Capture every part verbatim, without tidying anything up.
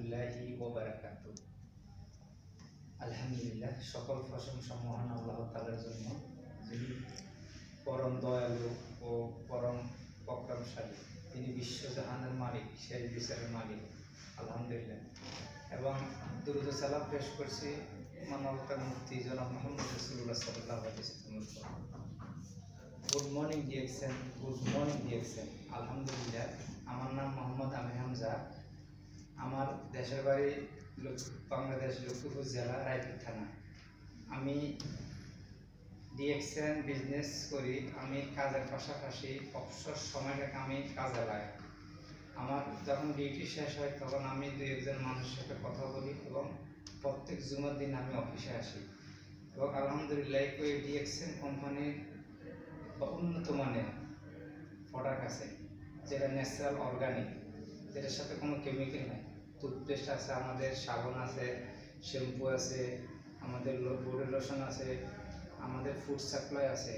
রাহমাতুল্লাহি ওয়া বারাকাতুহু। আলহামদুলিল্লাহ, সকল প্রশংসা মহান আল্লাহ তাআলার জন্য, যিনি পরম দয়ালু ও পরম পরাক্রমশালী। তিনি বিশ্বজাহানের মালিক, শেষ বিচারের মালিক। আলহামদুলিল্লাহ। এবং দুরূদ ও সালাম পেশ করছি মানবতার মুফতি জনাব মুহাম্মদ রাসূলুল্লাহ সাল্লাল্লাহু আলাইহি ওয়াসাল্লাম। Good morning DXN, good morning DXN. আলহামদুলিল্লাহ, আমার নাম মোহাম্মদ আমির হামজা। আমার দেশের বাড়ি বাংলাদেশ লক্ষ্মীপুর জেলা, রায়পুর থানা। আমি ডিএক্সএন বিজনেস করি। আমি কাজের পাশাপাশি অবসর সময়টাকে আমি কাজে লাগাই। আমার যখন ডিউটি শেষ হয় তখন আমি দুই একজন মানুষের সাথে কথা বলি এবং প্রত্যেক জুমার দিন আমি অফিসে আসি। এবং আলহামদুলিল্লাহ ওই ডিএক্সএন কোম্পানির উন্নত মানের প্রোডাক্ট আছে, যেটা ন্যাচারাল অর্গানিক, যেটার সাথে কোনো কেমিক্যাল নেই। টুথপেস্ট আছে, আমাদের সাবান আছে, শ্যাম্পু আছে, আমাদের বডি লোশন আছে, আমাদের ফুড সাপ্লাই আছে।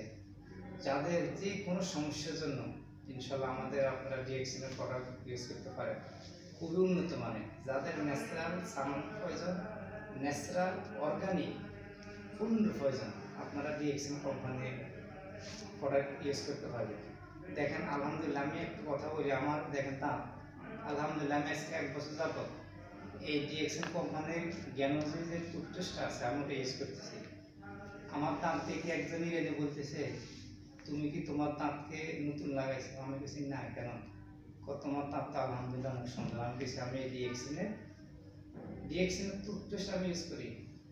যাদের যে কোনো সমস্যার জন্য ইনশাল্লাহ আমাদের আপনারা ডিএক্সএনের প্রোডাক্ট ইউজ করতে পারেন। খুবই উন্নত মানের, যাদের ন্যাচারাল সামান প্রয়োজন, ন্যাচারাল অর্গানিক পূর্ণ প্রয়োজন, আপনারা ডিএক্সএন কোম্পানির প্রোডাক্ট ইউজ করতে পারবেন। দেখেন আলহামদুলিল্লাহ, আমি একটু কথা বলি। আমার দেখেন তা আলহামদুলিল্লাহ আমি আজকে এক বছর যাবত এই ডিএক্সএন কোম্পানির জ্ঞানজি যে টুথপেস্টটা আছে আমি ওটা ইউজ করতেছি। আমার দাঁত থেকে একজনই রেডি বলতেছে, তুমি কি তোমার দাঁতকে নতুন লাগাইছো? আমি বলছি না, কেন? তোমার দাঁতটা আলহামদুলিল্লাহ অনেক সুন্দর। আমি বলছি আমি এই ডিএক্সএনের ডিএক্সএনের টুথপেস্ট আমি ইউজ করি।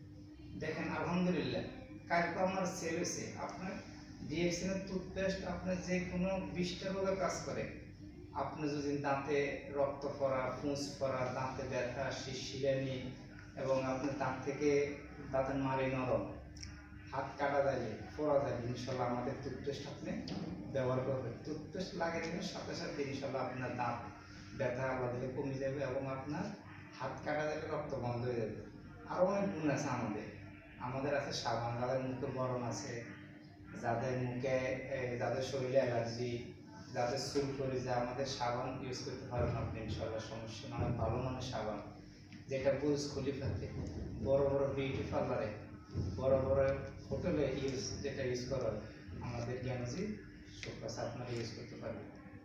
দেখেন আলহামদুলিল্লাহ, কালকে আমার সেল হয়েছে। আপনার ডিএক্সএনের টুথপেস্ট আপনার যে কোনো বিশটা রোগে কাজ করে। আপনি যদি দাঁতে রক্ত পড়া, ফুঁস পড়া, দাঁতে ব্যথা, শিরশিরানি এবং আপনার দাঁত থেকে দাঁতের মাড়ি নরম, হাত কাটা যায়, পড়া যায়, ইনশাল্লাহ আমাদের টুথপেস্ট আপনি ব্যবহার করবেন। টুথপেস্ট লাগিয়ে দেবেন সাথে সাথে ইনশাল্লাহ আপনার দাঁত ব্যথা আল্লাহ দিলে কমে যাবে এবং আপনার হাত কাটা যাবে, রক্ত বন্ধ হয়ে যাবে। আরও অনেক গুণ আছে আমাদের। আমাদের আছে সাবান, যাদের মুখে বরণ আছে, যাদের মুখে যাদের শরীরে অ্যালার্জি, যাদের চুল পড়ে যায়, আমাদের সাবান ইউজ করতে পারেন আপনি ইনশাল্লাহ, সমস্যা না। অনেক ভালো মানের সাবান, যেটা বুর্জ খলিফাতে, বড় বড় বিউটি পার্লারে, বড় বড় হোটেলে ইউজ যেটা ইউজ করা আমাদের জ্ঞানজি সুপ্রাস আপনারা ইউজ করতে পারবেন।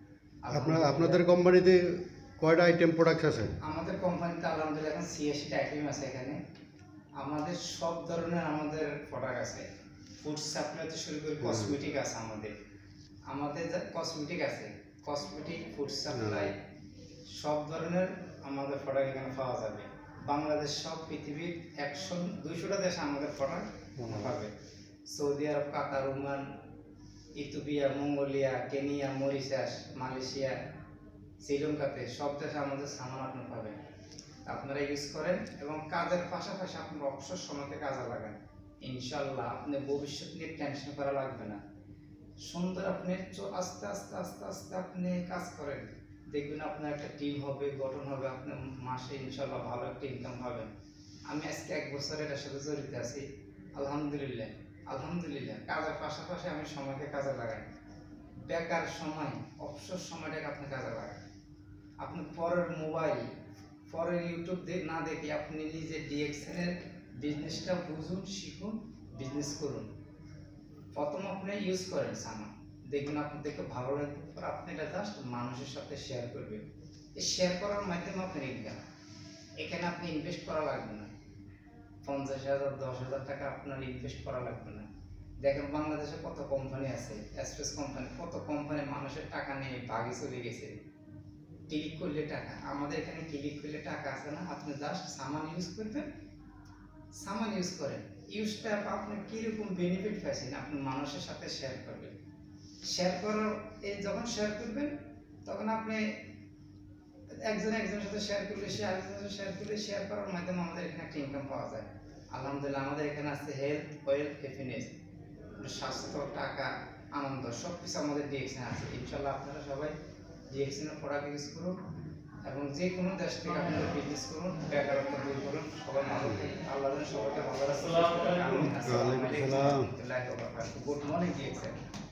আপনার আপনাদের কোম্পানিতে কয়টা আইটেম প্রোডাক্ট আছে? আমাদের কোম্পানিতে আলহামদুলিল্লাহ এখন ছিয়াশিটা আইটেম আছে। এখানে আমাদের সব ধরনের আমাদের প্রোডাক্ট আছে। ফুড সাপ্লাই থেকে শুরু করে কসমেটিক আছে আমাদের আমাদের যা কসমেটিক আছে, কসমেটিক, ফুড সাপ্লাই, সব ধরনের আমাদের প্রোডাক্ট এখানে পাওয়া যাবে। বাংলাদেশ সব পৃথিবীর একশো দুইশোটা দেশে আমাদের প্রোডাক্ট পাবে। Saudi Arab, Qatar, Oman, Ethiopia, Mongolia, Kenya, Mauritius, Malaysia, শ্রীলঙ্কাতে সব দেশে আমাদের সামান আপনি পাবেন। আপনারা ইউজ করেন এবং কাজের পাশাপাশি আপনার অবসর সময়কে কাজে লাগান। ইনশাল্লাহ আপনি ভবিষ্যৎ নিয়ে টেনশন করা লাগবে না। সুন্দর আপনি আস্তে আস্তে আস্তে আস্তে আপনি কাজ করেন, দেখবেন আপনার একটা টিম হবে, গঠন হবে, আপনি মাসে ইনশাল্লাহ ভালো একটা ইনকাম পাবেন। আমি আজকে এক বছর এটার সাথে জড়িত আছি। আলহামদুলিল্লাহ আলহামদুলিল্লাহ কাজের পাশাপাশি আমি সময়কে কাজে লাগাই। বেকার সময়, অবসর সময়টাকে আপনি কাজে লাগান। আপনি পরের মোবাইল, পরের ইউটিউব না দেখে আপনি নিজে ডিএক্সএনের বিজনেসটা বুঝুন, শিখুন, বিজনেস করুন। প্রথম আপনি ইউজ করেন সামান, দেখবেন আপনি দেখে ভালো লাগবে, আপনি এটা জাস্ট মানুষের সাথে শেয়ার করবেন। এই শেয়ার করার মাধ্যমে আপনার ইনকাম। এখানে আপনি ইনভেস্ট করা লাগবে না, পঞ্চাশ হাজার দশ হাজার টাকা আপনার ইনভেস্ট করা লাগবে না। দেখেন বাংলাদেশে কত কোম্পানি আছে, এক্সপ্রেস কোম্পানি, কত কোম্পানি মানুষের টাকা নিয়ে বাগে চলে গেছে। ক্লিক করলে টাকা, আমাদের এখানে ক্লিক করলে টাকা আছে না। আপনি জাস্ট সামান ইউজ করবেন, সামান ইউজ করেন। ইউজটা আপনি কীরকম বেনিফিট পাচ্ছেন আপনি মানুষের সাথে শেয়ার করবেন। শেয়ার করার এই যখন শেয়ার করবেন তখন আপনি একজন একজনের সাথে শেয়ার করলে, সে আরেকজনের সাথে শেয়ার করলে, শেয়ার করার মাধ্যমে আমাদের এখানে একটা ইনকাম পাওয়া যায়। আলহামদুলিল্লাহ আমাদের এখানে আছে হেলথ, ওয়েলথ, হ্যাপিনেস, স্বাস্থ্য, টাকা, আনন্দ, সব কিছু আমাদের ডিএক্সএন আছে। ইনশাল্লাহ আপনারা সবাই ডিএক্সএনের প্রোডাক্ট ইউজ করুন এবং যে কোনো দেশ থেকে আপনারা বিজনেস করুন, বেকারত্ব দূর করুন। সবাই ভালো থাকুন, আল্লাহ সবাইকে ভালো রাখুন। Good morning DXN.